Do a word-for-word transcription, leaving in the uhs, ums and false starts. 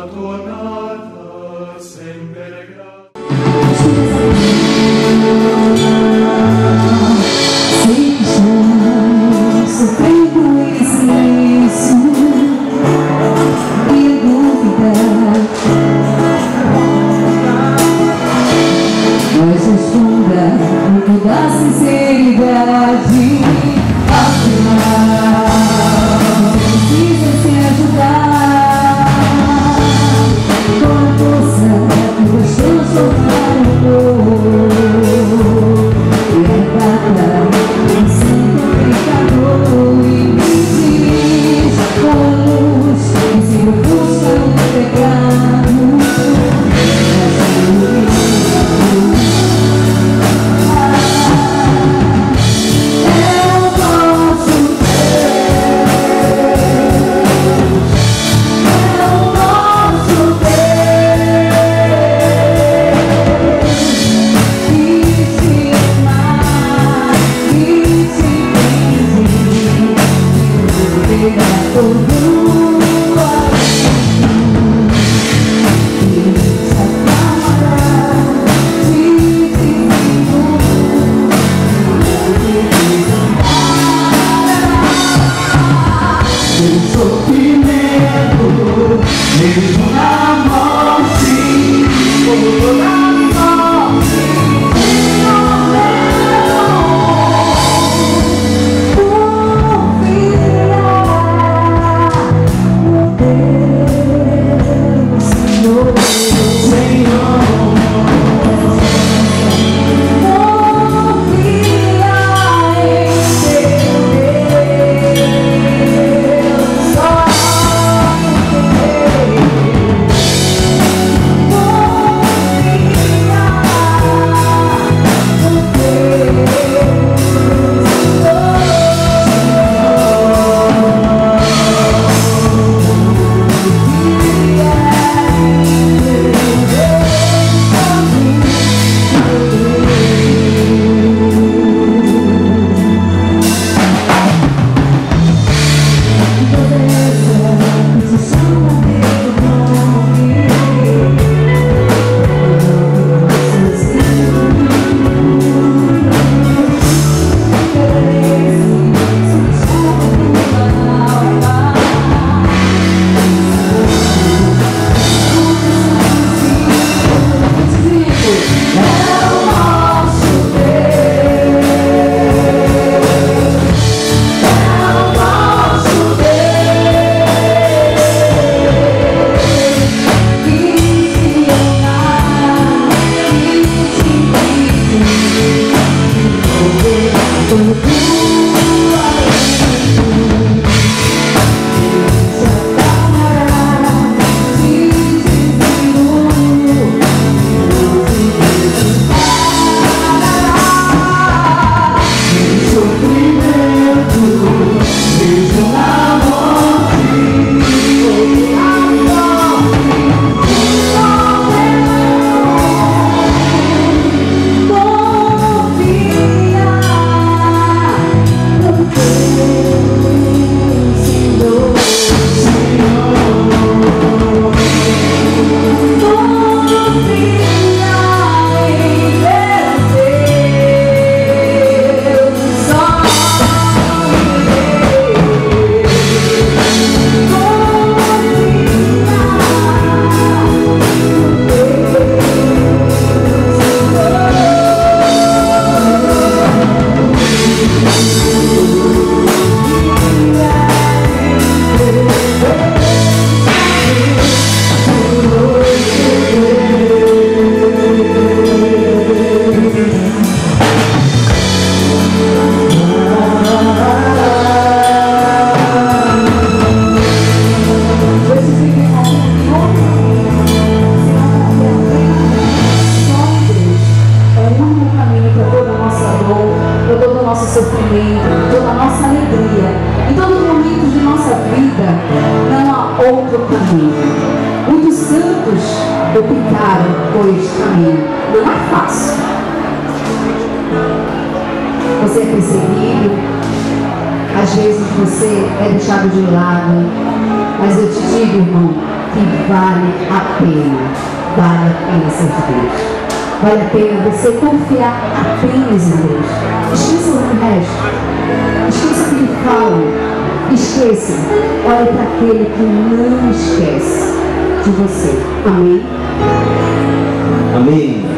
Da sinceridade, afinal, precisa se ajudar com a força que vos transformar no amor. E é cada um santo pecador e me diz com a luz que se ofusca o pecado. optaram por este caminho. Não é fácil. Você é perseguido, às vezes você é deixado de lado, mas eu te digo, irmão, que vale a pena, vale a pena ser de Deus. Vale a pena você confiar apenas em Deus. Esqueça o resto. Esqueça o que lhe falam. Esqueça. Olhe para aquele que não esquece de você. Amém? Amém.